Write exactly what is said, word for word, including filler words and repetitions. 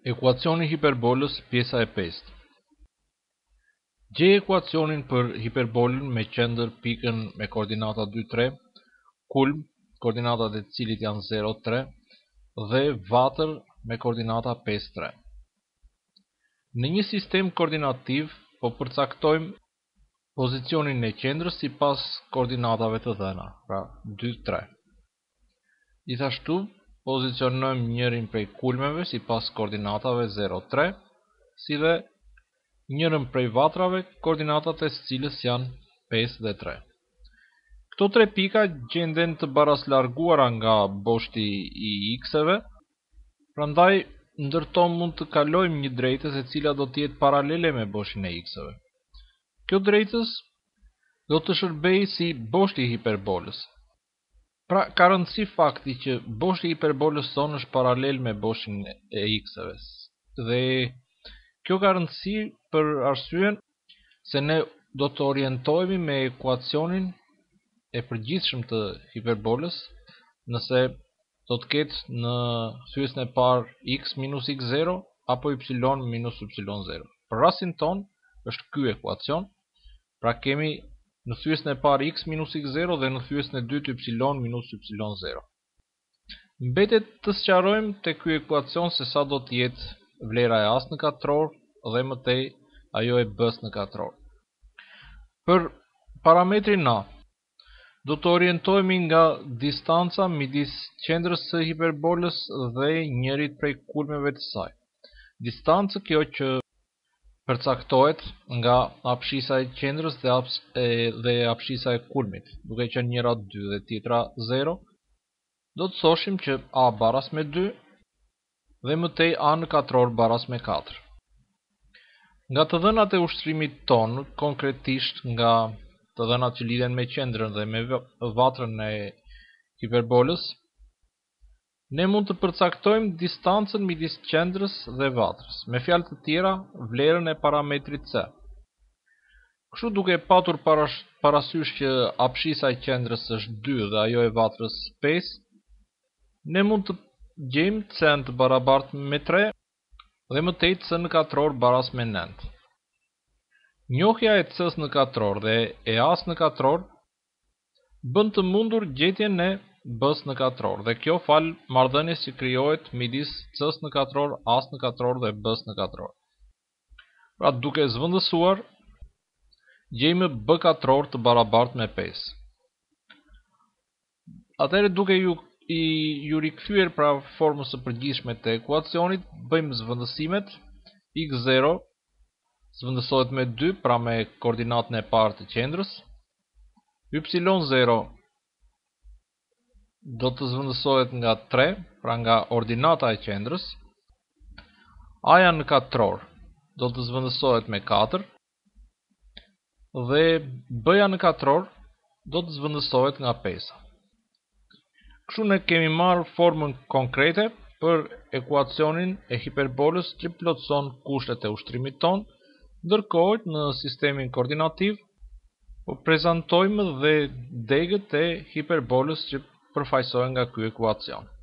Ekuacioni i hiperbolës, pjesa e pestë. Gjej ekuacionin për hiperbolën me qendër pikën me koordinata dy, tre, kulm, koordinatat e cilit janë zero, tre dhe vatër me koordinata pesë, tre. Në një sistem koordinativ, po përcaktojmë pozicionin e qendrës sipas koordinatave të dhëna, pra dy, tre. Gjithashtu, pozicionojmë njërin prej kulmeve sipas koordinatave zero, tre, si dhe njërën prej vatrave, koordinatat e cilës janë pesë dhe tre. Këto tre pika gjenden të baraslarguara nga boshti i x-eve, prandaj ndërto mund të kalojmë një drejtës e cila do të jetë paralele me boshtin e x-eve. Kjo drejtës do të shërbejë si boshti i hiperbolës. Pra, ka rëndësi fakti që boshti i hiperbolës tonë është paralel me boshtin e x-eve. Dhe kjo ka rëndësi për arsyen se ne do të orientohemi me ekuacionin e përgjithshëm të hiperbolës, nëse do të ketë në thyesën e parë x minus x zero apo y minus y zero. Për rastin ton është ky ekuacion, pra kemi në thyesën e parë x minus x zero dhe në thyesën e dytë y minus y zero. Mbetet të sqarojmë te ky ekuacion se sa do të jetë vlera e a-s në katror dhe mëtej ajo e b-s në katror. Për parametrin a, do të orientohemi nga distanca midis qendrës së hiperbolës dhe njërit prej kulmeve të saj. Distancë kjo që përcaktohet nga hapësira e qendrës dhe, dhe hapësira e kulmit, duke qenë njëra dy dhe tjetra zero, do të thoshim që a baras me dy dhe mëtej a në katror baras me katër. Nga të dhënat e ushtrimit ton, konkretisht nga të dhënat që lidhen me qendrën dhe me vatrën e hiperbolës, ne mund të përcaktojmë distancën midis qendrës dhe vatrës, me fjalë të tjera, vlerën e parametrit c. Kështu duke patur parasysh që hapësira e qendrës është dy dhe ajo e vatrës pesë, ne mund të gjejmë c-n të barabartë me tre dhe mëtej c në katror baras me nëntë. Njohja e c-s në katror dhe e a-s në katror bën të mundur gjetjen e b-s në katror, dhe kjo fal marrëdhënies që krijohet midis c-s në katror, a-s në katror dhe b-s në katror. Pra, duke zvendësuar, gjejmë b katror të barabartë me pesë. Atëherë, duke ju i ju rikthyer pra formës së përgjithshme të ekuacionit, bëjmë zvendësimet. X zero zvendësohet me dy, pra me koordinatën e parë të qendrës. Y zero do të zvendësohet nga tre, pra nga ordinata e qendrës. A-ja në katror do të zvendësohet me katër dhe b-ja në katror do të zvendësohet nga pesa. Kështu ne kemi marrë formën konkrete për ekuacionin e hiperbolës që plotëson kushtet e ushtrimit ton, ndërkohë në sistemin koordinativ po prezantojmë dhe degët e hiperbolës që përfaqësohen nga ky ekuacion.